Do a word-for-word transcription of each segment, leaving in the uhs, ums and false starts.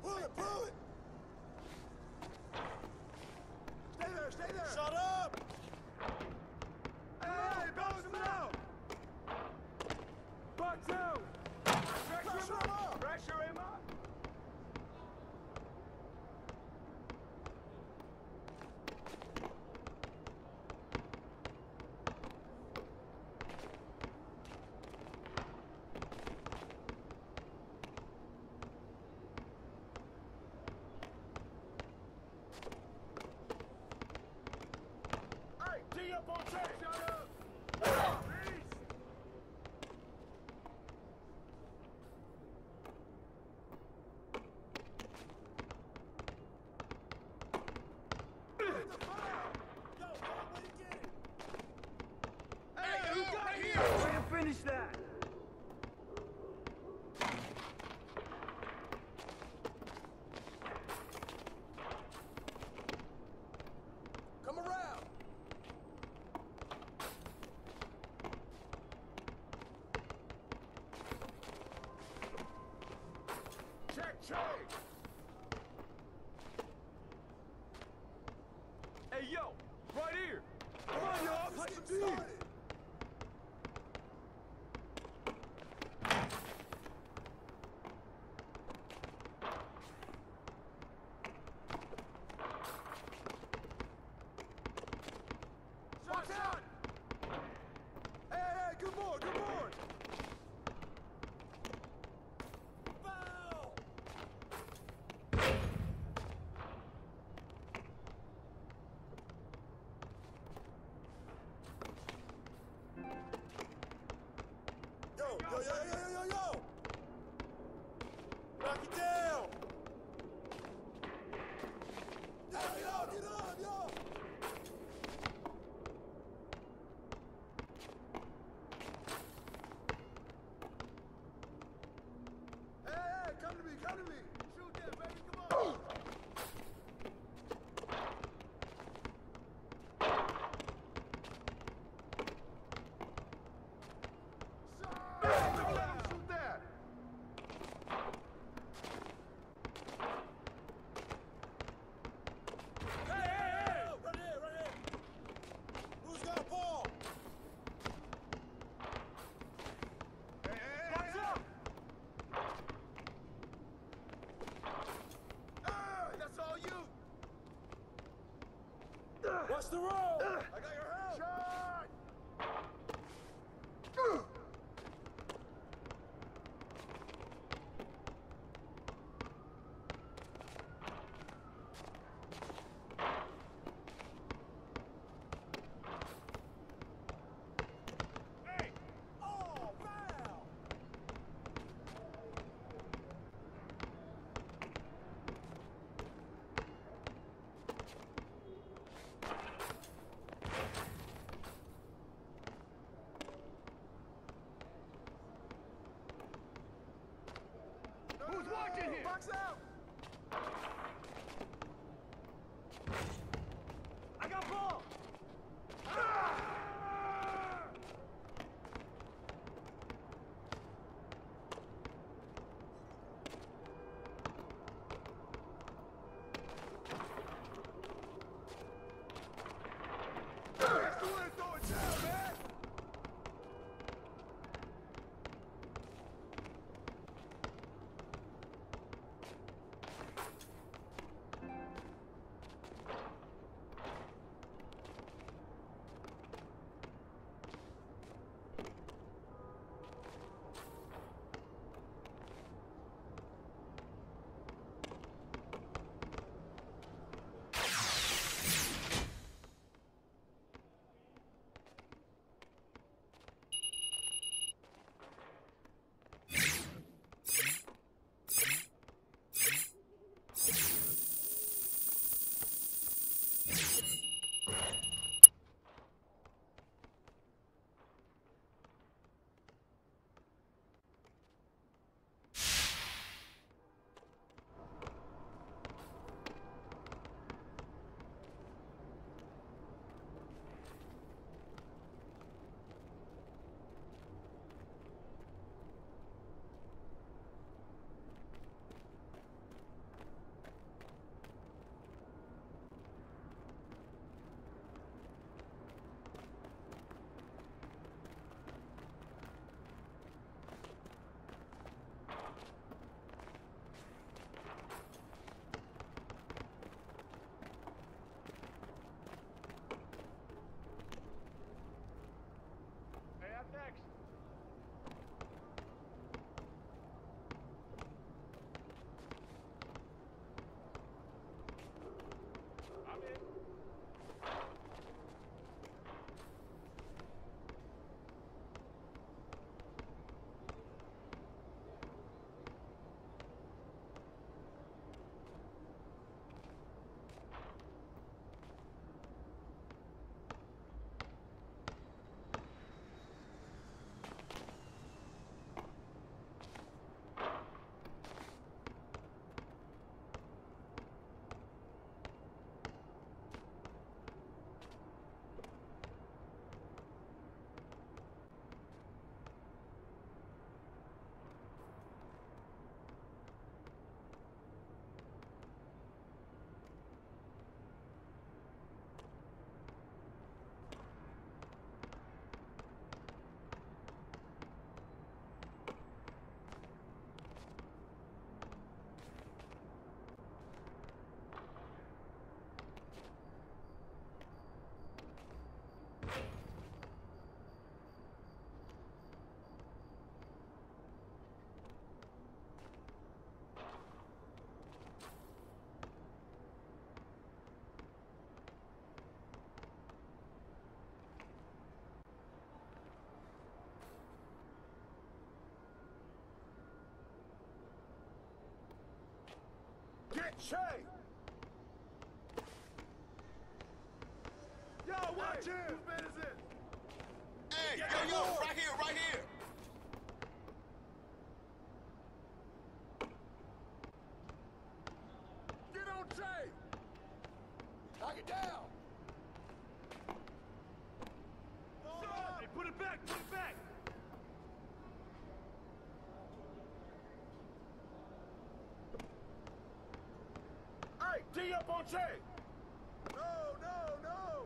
Pull it, pull it! Stay there, stay there! Shut up! Hey, balance him out! Buck two! Pressure him up! Pressure him up! Tee up on check! Shut up! Peace! It's a foul! Yo, go, way to get it! Hey, who got here? Way to finish that! Come around! Check, check! Hey, yo! Right here! Come on, y'all! Play some D! Watch out! Hey, hey, good board, good board! Foul! Yo, yo, yo, yo, yo, yo, yo! Knock it down! Yo, yo, get up, yo! Hey, hey, come to me, come to me! Shoot that, baby, come on! Shoot that! Hey, hey, hey! Right here, right here! Who's got a ball? Hey, hey, hey! Up! Hey, that's all you! What's the roll? I got your help! Shot! Hey! Oh, foul! Who's watching here? Box out! I got ball! Ah! That's the way to throw it down, man! Che! Yo, watch him! Whose man is it? Hey, yo, yo, right here, right here! Get on Che! Knock it down! Hey, put it back, put it back! Hey, tee up on Che! No, no, no!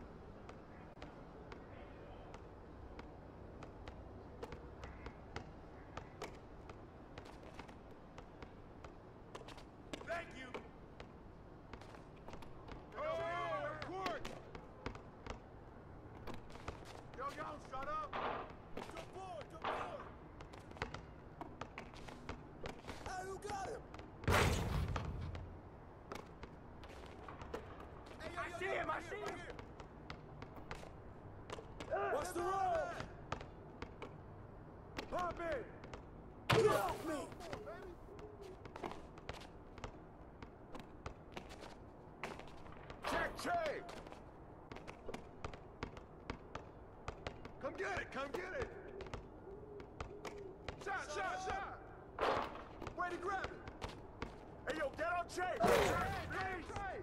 Thank you! Oh, court! Yo, yo, shut up! To board, to board! Hey, who got him? Hey, yo, I yo, see yo, him, right I see here, him! Right What's the roll? Pop it! Get off me! Check, check! Come get it, come get it! Shot, shot, shot! Way to grab it! Hey, yo, get on Che! Hey, hey, hey!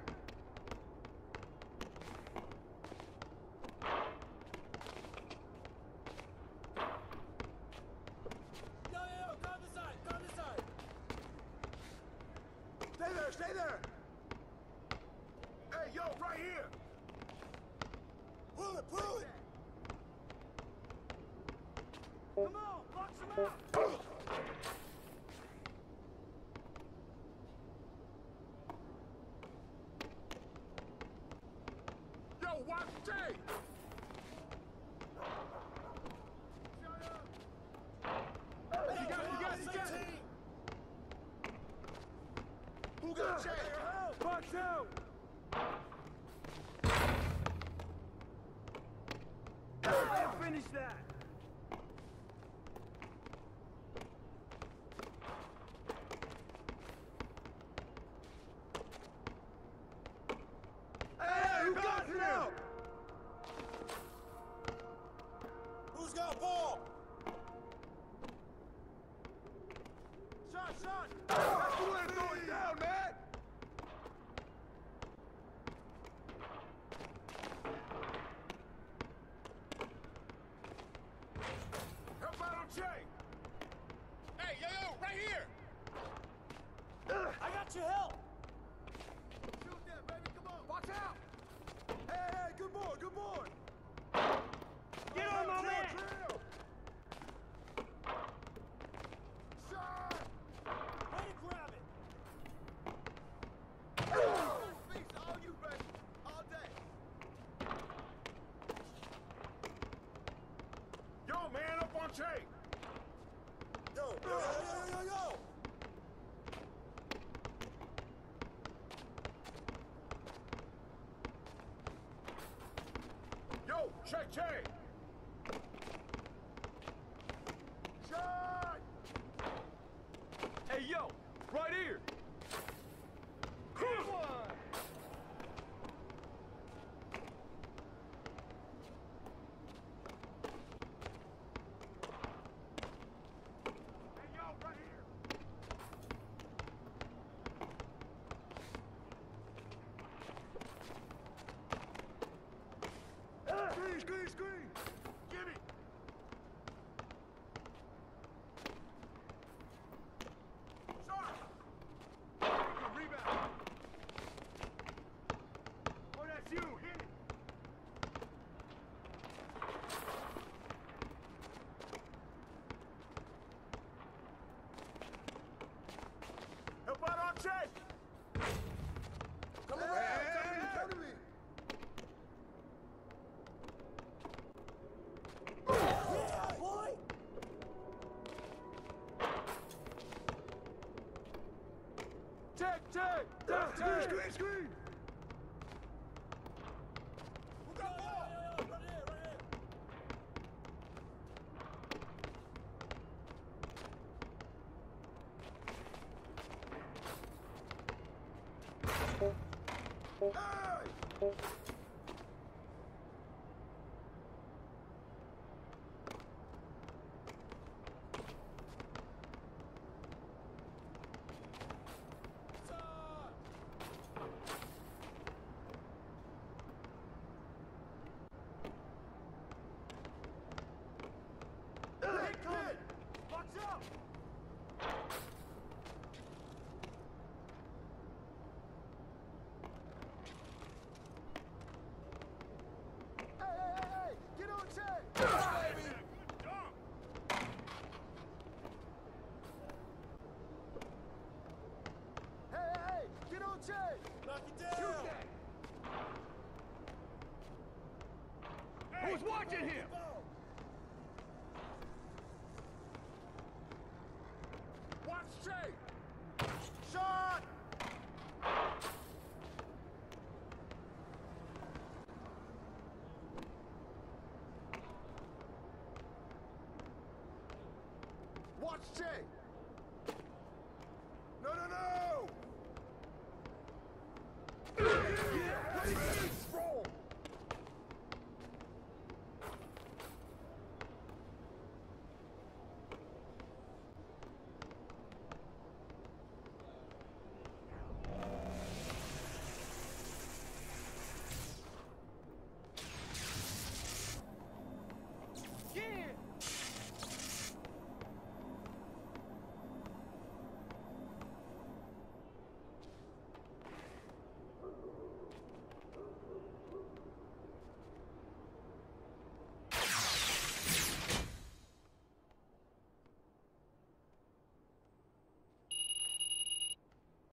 Yo, yo, yo, go on this side, go on this side! Stay there, stay there! Hey, yo, right here! Pull it, pull it! Come on, box him out! Yo, watch Jay! Hey, you got it, you got it, you got it! Who got Jay? Box out! Finish that! Hey, who got it now? Who's got ball? Shot, shot! That's the way it's going down, man! Help out on Che! Hey, yo, yo, right here! I got your help! Shoot that, baby, come on! Watch out! Hey, hey, good boy, good boy! Get on, my man! Trail. Shot! Way to grab it! Oh, feast all you, baby! All day! Yo, man, up on Che! Yo, yo, yo, yo, yo, yo! Yo, Che, Che! Shot! Hey, yo, right here! Come on! Hey, yo, right here! Screen, screen, screen! Get it! Shot! Good rebound! Oh, that's you! Hit it! Help out on Che! Come around! Hey, come to me! Come to me! Yeah, boy! Check, check! Check, check! Screen, screen! Who got ball? Right here, right here! Hey! Who's watching him? Watch Jay! Shot! Watch Jay!